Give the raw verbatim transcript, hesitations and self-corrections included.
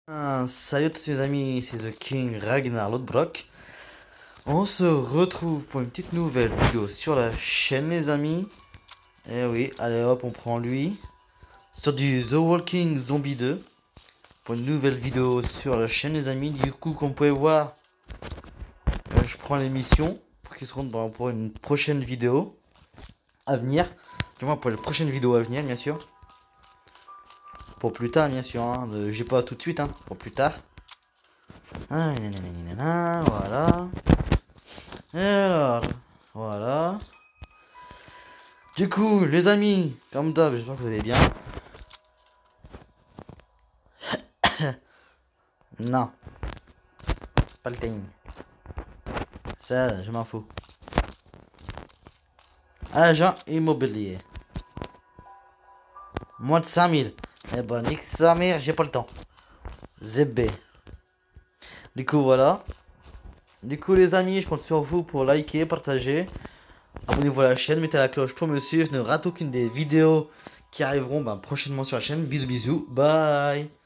Ah, salut à tous mes amis, c'est The King Ragnar Lodbrok. On se retrouve pour une petite nouvelle vidéo sur la chaîne les amis. Eh oui, allez hop, on prend lui. Sur du The Walking Zombie deux. Pour une nouvelle vidéo sur la chaîne les amis. Du coup, comme vous pouvez voir, euh, je prends l'émission pour qu'ils se rendent dans, pour une prochaine vidéo à venir. Du moins pour les prochaines vidéos à venir bien sûr. Pour plus tard bien sûr, hein. Euh, J'ai pas tout de suite, hein, pour plus tard. Ah, nanana, voilà. Et alors, voilà. Du coup, les amis, comme d'hab, j'espère que vous allez bien. Non, pas le time. Ça, je m'en fous. Agent immobilier. Moins de cinq mille. Eh ben, nique sa mère, j'ai pas le temps. Z B. Du coup, voilà. Du coup, les amis, je compte sur vous pour liker, partager. Abonnez-vous à la chaîne, mettez la cloche pour me suivre. Ne ratez aucune des vidéos qui arriveront ben, prochainement sur la chaîne. Bisous, bisous. Bye.